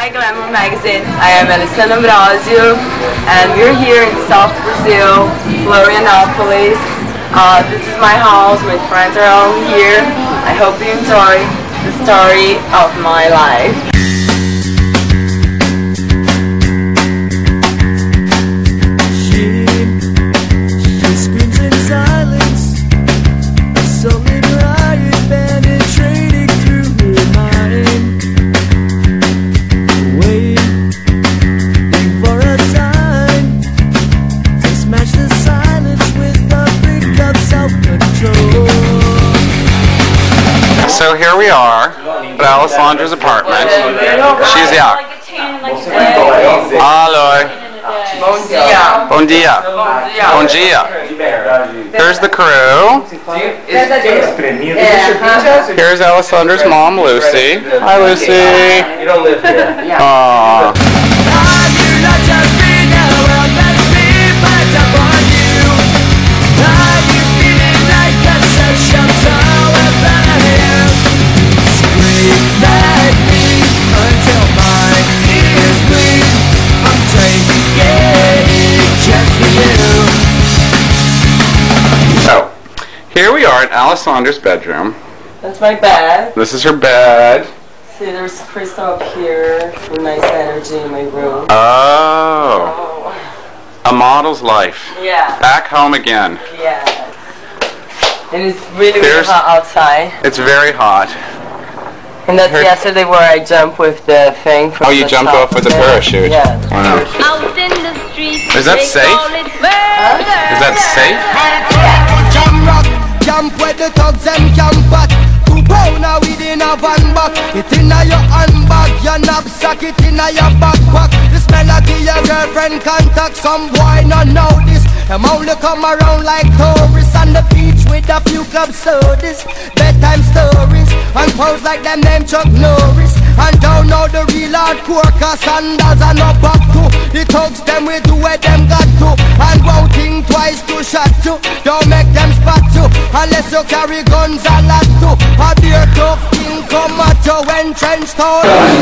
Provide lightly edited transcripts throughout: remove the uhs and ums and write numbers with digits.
Hi Glamour Magazine, I am Alessandra Ambrosio and we're here in South Brazil, Florianopolis. This is my house, my friends are all here. I hope you enjoy the story of my life. So here we are at Alessandra's apartment. She's out. Hello. Bom dia. Bom dia. Here's the crew. Here's Alessandra's mom, Lucy. Hi, Lucy. Aww. So, here we are at Alessandra's bedroom. That's my bed. This is her bed. See, there's crystal up here for nice energy in my room. Oh. A model's life. Yeah. Back home again. Yeah. And it's really, really hot outside. It's very hot. And that's yesterday where I jumped with the thing from you jumped off with the parachute? Yeah. Wow. Is that safe? Is that safe? Camp where the thugs and camp at 2 pounder within a van back. It inna your handbag, your knapsack, it inna your backpack. This melody your girlfriend contact. Some boy not know this. Them only come around like tourists on the beach with a few club sodas, bedtime stories, and pose like them name Chuck Norris. And don't know the real hardcore, cause sandals are no back to. The thugs them we do where them got to. And won't think twice to shot you. Don't make them spot you, unless you carry guns a lot too. A beer tough king come at you when trench town.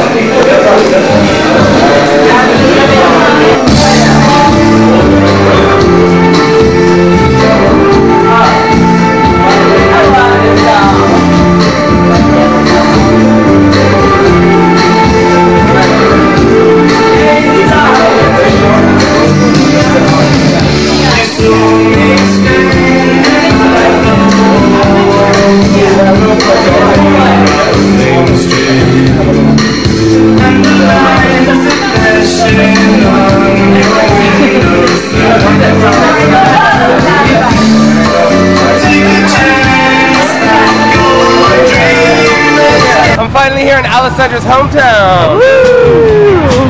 I'm finally here in Alessandra's hometown. Woo!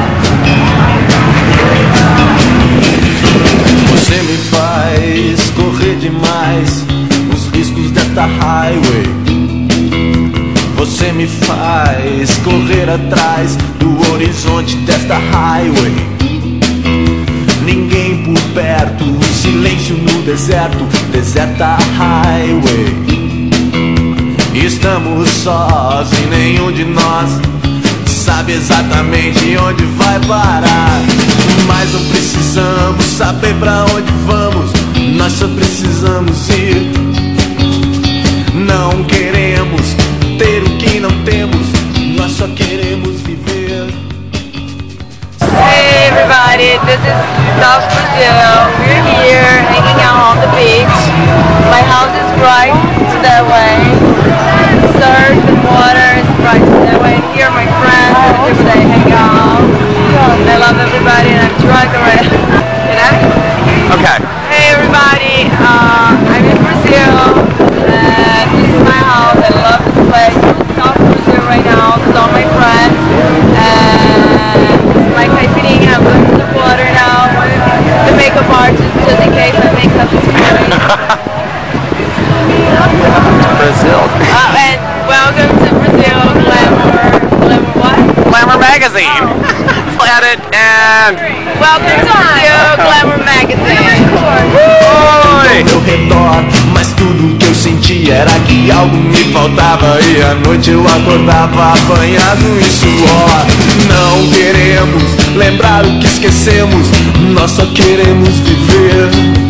Você me faz correr demais os riscos desta highway. Você me faz correr atrás do horizonte desta highway. Ninguém por perto, silêncio no deserto, deserta highway. Estamos sós e nenhum de nós sabe exatamente onde vai parar. Mas não precisamos saber pra onde vamos, nós só precisamos ir. Não queremos ter o que não temos, nós só queremos viver. Hey everybody, this is South Brazil. We're here hanging out on the beach. My house is right to that way. Surf and water is right to that way. And here are my friends and people that hang out. I love everybody and I'm drunk already. Can I? Okay. Hey everybody, I'm in Brazil and this is my house. I love this place. I'm in South Brazil right now. This is all my friends. And this is my caipirinha. I'm going to the water now with the makeup artist just in case my makeup is crazy. Brazil. And welcome to Brazil, Glamour what? Glamour Magazine. Planet and... Welcome to Brazil, Glamour Magazine. Oi! Ao redor, mas tudo que eu senti era que algo me faltava. E à noite eu acordava apanhado em suor. Não esquecemos, nós só queremos viver.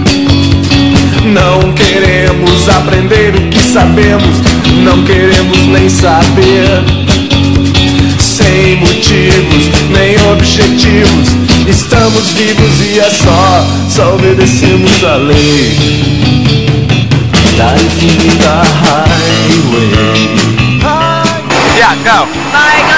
Não queremos aprender o que sabemos, não queremos nem saber. Sem motivos, nem objetivos, estamos vivos e é só obedecemos a lei da infinita highway. Yeah, go. My